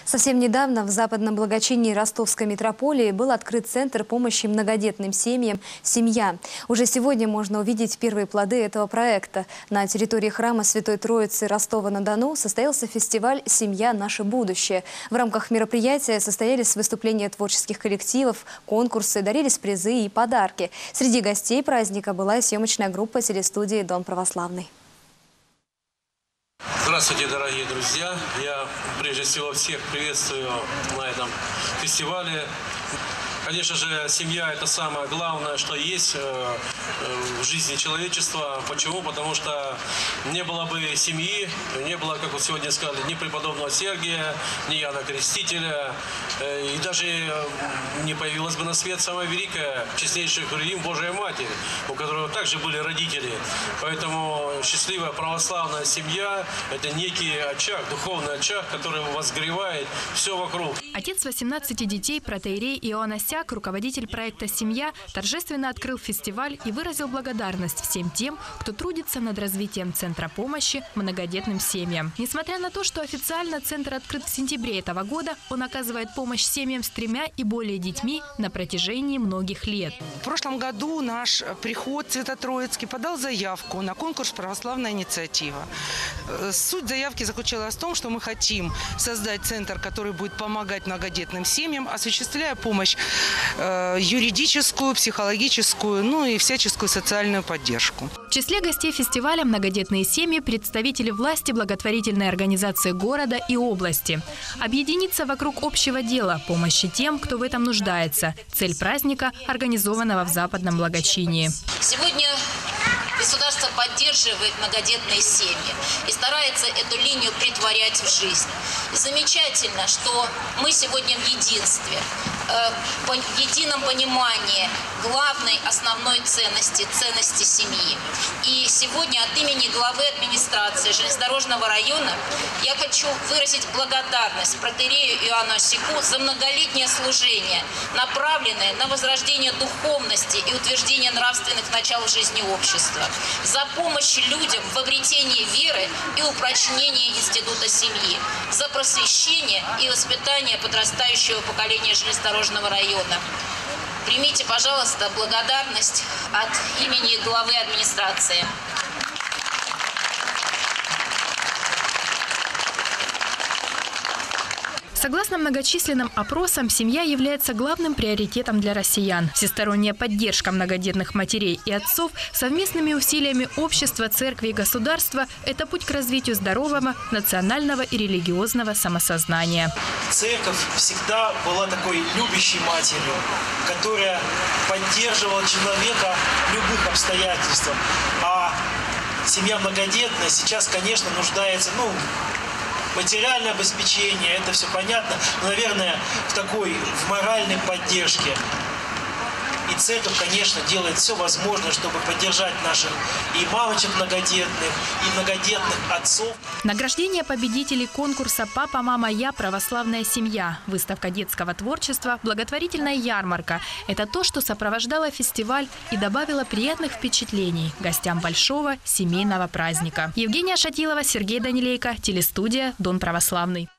Совсем недавно в западном благочинии Ростовской митрополии был открыт центр помощи многодетным семьям «Семья». Уже сегодня можно увидеть первые плоды этого проекта. На территории храма Святой Троицы Ростова-на-Дону состоялся фестиваль «Семья. Наше будущее». В рамках мероприятия состоялись выступления творческих коллективов, конкурсы, дарились призы и подарки. Среди гостей праздника была и съемочная группа телестудии «Дон православный». Здравствуйте, дорогие друзья! Я прежде всего всех приветствую на этом фестивале. Конечно же, семья – это самое главное, что есть в жизни человечества. Почему? Потому что не было бы семьи, не было, как вот сегодня сказали, ни преподобного Сергия, ни Иоанна Крестителя, и даже не появилась бы на свет самая великая, честнейшая Херувим Божия Матерь, у которой также были родители. Поэтому счастливая православная семья – это некий очаг, духовный очаг, который возгревает все вокруг. Отец 18 детей, протоиерей Иоанн Сяк, руководитель проекта «Семья», торжественно открыл фестиваль и выразил благодарность всем тем, кто трудится над развитием Центра помощи многодетным семьям. Несмотря на то, что официально центр открыт в сентябре этого года, он оказывает помощь семьям с 3 и более детьми на протяжении многих лет. В прошлом году наш приход Свято-Троицкий подал заявку на конкурс «Православная инициатива». Суть заявки заключалась в том, что мы хотим создать центр, который будет помогать многодетным семьям, осуществляя помощь юридическую, психологическую, ну и всяческую социальную поддержку. В числе гостей фестиваля многодетные семьи, представители власти, благотворительной организации города и области. Объединиться вокруг общего дела – помощи тем, кто в этом нуждается. Цель праздника, организованного в западном благочинии. Сегодня государство поддерживает многодетные семьи и старается эту линию претворять в жизнь. И замечательно, что мы сегодня в единстве, в едином понимании главной основной ценности семьи. И сегодня от имени главы администрации железнодорожного района я хочу выразить благодарность протоиерею Иоанну Сяку за многолетнее служение, направленное на возрождение духовности и утверждение нравственных начал в жизни общества, за помощь людям в обретении веры и упрочении института семьи, за просвещение и воспитание подрастающего поколения железнодорожного района. Примите, пожалуйста, благодарность от имени главы администрации. Согласно многочисленным опросам, семья является главным приоритетом для россиян. Всесторонняя поддержка многодетных матерей и отцов совместными усилиями общества, церкви и государства – это путь к развитию здорового, национального и религиозного самосознания. Церковь всегда была такой любящей матерью, которая поддерживала человека в любых обстоятельствах. А семья многодетная сейчас, конечно, нуждается, материальное обеспечение, это все понятно, но, наверное, в моральной поддержке. И церковь, конечно, делает все возможное, чтобы поддержать наших и мамочек многодетных, и многодетных отцов. Награждение победителей конкурса «Папа, мама, я. Православная семья», выставка детского творчества, благотворительная ярмарка – это то, что сопровождало фестиваль и добавило приятных впечатлений гостям большого семейного праздника. Евгения Шатилова, Сергей Данилейко, телестудия «Дон православный».